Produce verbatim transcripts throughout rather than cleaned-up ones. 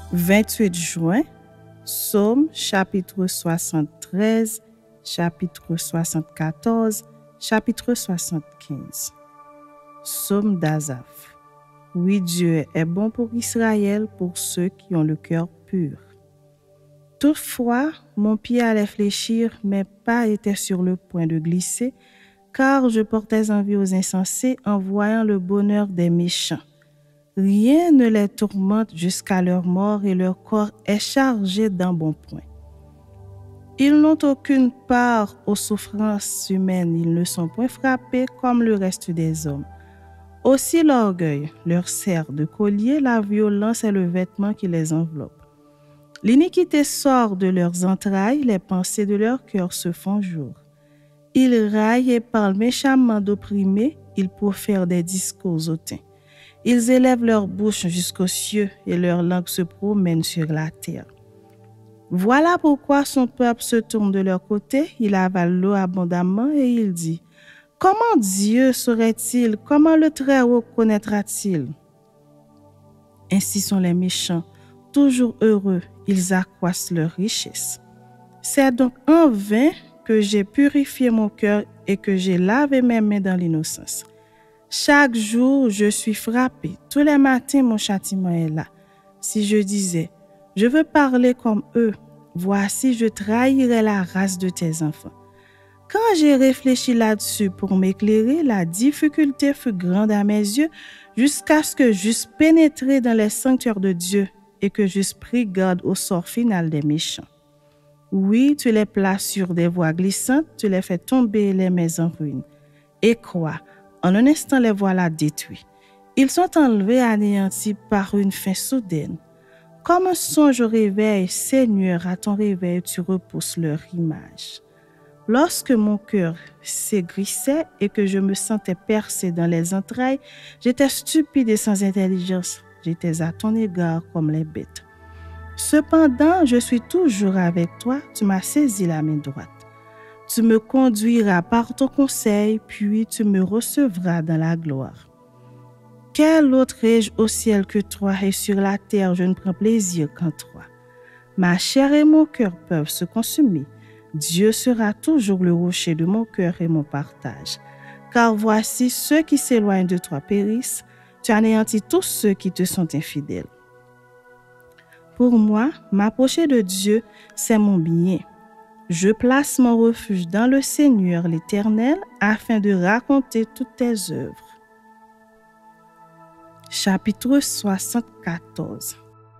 vingt-huit juin, Psaume chapitre soixante-treize, chapitre soixante-quatorze, chapitre soixante-quinze. Psaume d'Asaph. Oui, Dieu est bon pour Israël, pour ceux qui ont le cœur pur. Toutefois, mon pied allait fléchir, mes pas étaient sur le point de glisser, car je portais envie aux insensés en voyant le bonheur des méchants. Rien ne les tourmente jusqu'à leur mort et leur corps est chargé d'embonpoint. Ils n'ont aucune part aux souffrances humaines, ils ne sont point frappés comme le reste des hommes. Aussi l'orgueil leur sert de collier, la violence est le vêtement qui les enveloppe. L'iniquité sort de leurs entrailles, les pensées de leur cœur se font jour. Ils raillent et parlent méchamment d'opprimés, ils profèrent des discours hautains. Ils élèvent leur bouche jusqu'aux cieux et leur langue se promène sur la terre. Voilà pourquoi son peuple se tourne de leur côté, il avale l'eau abondamment et il dit: comment Dieu saurait-il? Comment le Très-Haut connaîtra-t-il? Ainsi sont les méchants, toujours heureux, ils accroissent leur richesse. C'est donc en vain que j'ai purifié mon cœur et que j'ai lavé mes mains dans l'innocence. Chaque jour, je suis frappé. Tous les matins, mon châtiment est là. Si je disais, je veux parler comme eux, voici, je trahirais la race de tes enfants. Quand j'ai réfléchi là-dessus pour m'éclairer, la difficulté fut grande à mes yeux jusqu'à ce que j'eusse pénétré dans les sanctuaires de Dieu et que j'eusse pris garde au sort final des méchants. Oui, tu les places sur des voies glissantes, tu les fais tomber et les mets en ruine. Et quoi? En un instant, les voilà détruits. Ils sont enlevés, anéantis par une fin soudaine. Comme un songe au réveil, Seigneur, à ton réveil, tu repousses leur image. Lorsque mon cœur s'aigrissait et que je me sentais percé dans les entrailles, j'étais stupide et sans intelligence. J'étais à ton égard comme les bêtes. Cependant, je suis toujours avec toi, tu m'as saisi la main droite. Tu me conduiras par ton conseil, puis tu me recevras dans la gloire. Quel autre ai-je au ciel que toi, et sur la terre je ne prends plaisir qu'en toi. Ma chair et mon cœur peuvent se consumer. Dieu sera toujours le rocher de mon cœur et mon partage. Car voici, ceux qui s'éloignent de toi périssent, tu anéantis tous ceux qui te sont infidèles. Pour moi, m'approcher de Dieu, c'est mon bien. Je place mon refuge dans le Seigneur l'Éternel afin de raconter toutes tes œuvres. Chapitre soixante-quatorze.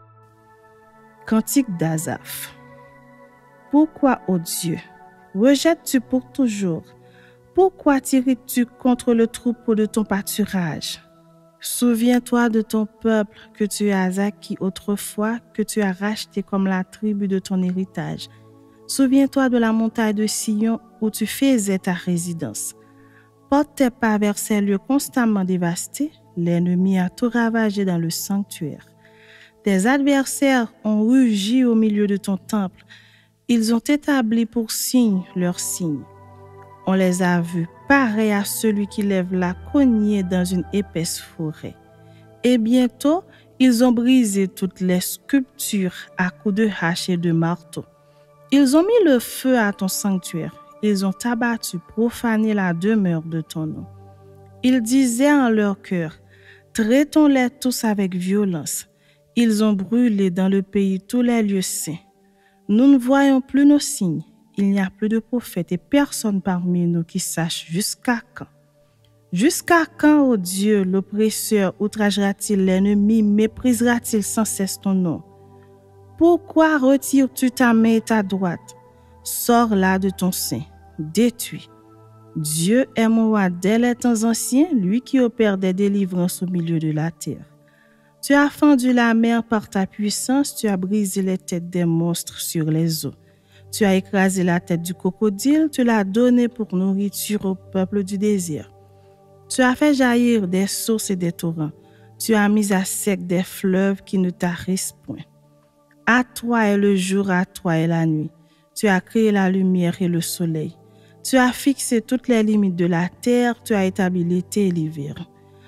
Cantique d'Asaph. Pourquoi, ô Dieu, rejettes-tu pour toujours? Pourquoi t'irrites-tu contre le troupeau de ton pâturage? Souviens-toi de ton peuple que tu as acquis autrefois, que tu as racheté comme la tribu de ton héritage. Souviens-toi de la montagne de Sion où tu faisais ta résidence. Porte tes pas vers ces lieux constamment dévastés, l'ennemi a tout ravagé dans le sanctuaire. Tes adversaires ont rugi au milieu de ton temple, ils ont établi pour signe leur signe. On les a vus pareils à celui qui lève la cognée dans une épaisse forêt. Et bientôt, ils ont brisé toutes les sculptures à coups de hache et de marteau. Ils ont mis le feu à ton sanctuaire. Ils ont abattu, profané la demeure de ton nom. Ils disaient en leur cœur, traitons-les tous avec violence. Ils ont brûlé dans le pays tous les lieux saints. Nous ne voyons plus nos signes. Il n'y a plus de prophètes et personne parmi nous qui sache jusqu'à quand. Jusqu'à quand, ô Dieu, l'oppresseur outragera-t-il l'ennemi, méprisera-t-il sans cesse ton nom? Pourquoi retires-tu ta main et ta droite? Sors là de ton sein, détruis. Dieu est mon roi dès les temps anciens, lui qui opère des délivrances au milieu de la terre. Tu as fendu la mer par ta puissance, tu as brisé les têtes des monstres sur les eaux. Tu as écrasé la tête du crocodile, tu l'as donné pour nourriture au peuple du désert. Tu as fait jaillir des sources et des torrents. Tu as mis à sec des fleuves qui ne tarissent point. À toi est le jour, à toi est la nuit. Tu as créé la lumière et le soleil. Tu as fixé toutes les limites de la terre, tu as établi l'été et l'hiver.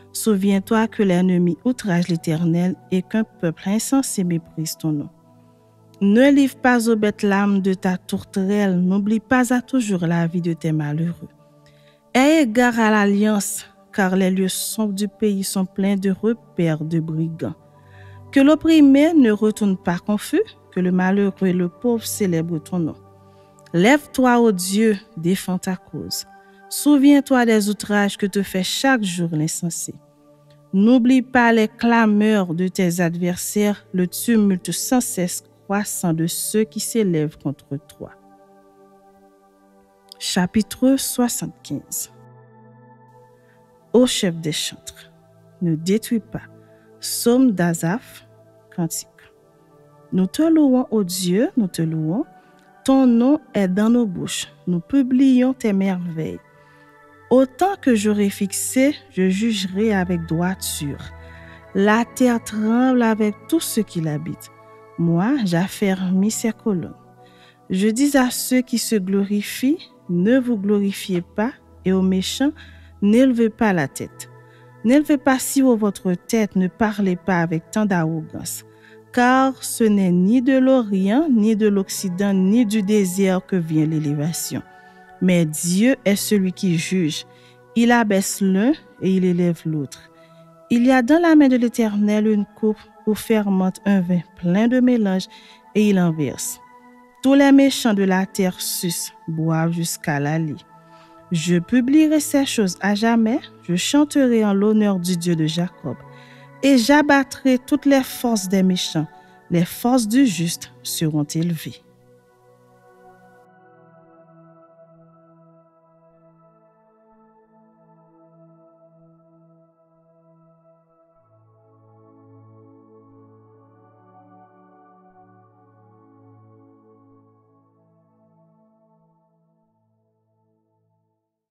Souviens-toi que l'ennemi outrage l'Éternel et qu'un peuple insensé méprise ton nom. Ne livre pas aux bêtes l'âme de ta tourterelle, n'oublie pas à toujours la vie de tes malheureux. Aie égard à l'alliance, car les lieux sombres du pays sont pleins de repères de brigands. Que l'opprimé ne retourne pas confus, que le malheureux et le pauvre célèbrent ton nom. Lève-toi, ô Dieu, défends ta cause. Souviens-toi des outrages que te fait chaque jour l'insensé. N'oublie pas les clameurs de tes adversaires, le tumulte sans cesse croissant de ceux qui s'élèvent contre toi. Chapitre soixante-quinze. Ô chef des chantres, ne détruis pas. Psaume d'Asaph, cantique. Nous te louons, ô Dieu, nous te louons. Ton nom est dans nos bouches. Nous publions tes merveilles. Autant que j'aurai fixé, je jugerai avec droiture. La terre tremble avec tout ce qui l'habite. Moi, j'affermis ses colonnes. Je dis à ceux qui se glorifient, ne vous glorifiez pas, et aux méchants, n'élevez pas la tête. N'élevez pas si haut votre tête, ne parlez pas avec tant d'arrogance. Car ce n'est ni de l'Orient, ni de l'Occident, ni du désert que vient l'élévation. Mais Dieu est celui qui juge. Il abaisse l'un et il élève l'autre. Il y a dans la main de l'Éternel une coupe où fermente un vin plein de mélange et il en verse. Tous les méchants de la terre sucent, boivent jusqu'à la lie. Je publierai ces choses à jamais, je chanterai en l'honneur du Dieu de Jacob. Et j'abattrai toutes les forces des méchants. Les forces du juste seront élevées.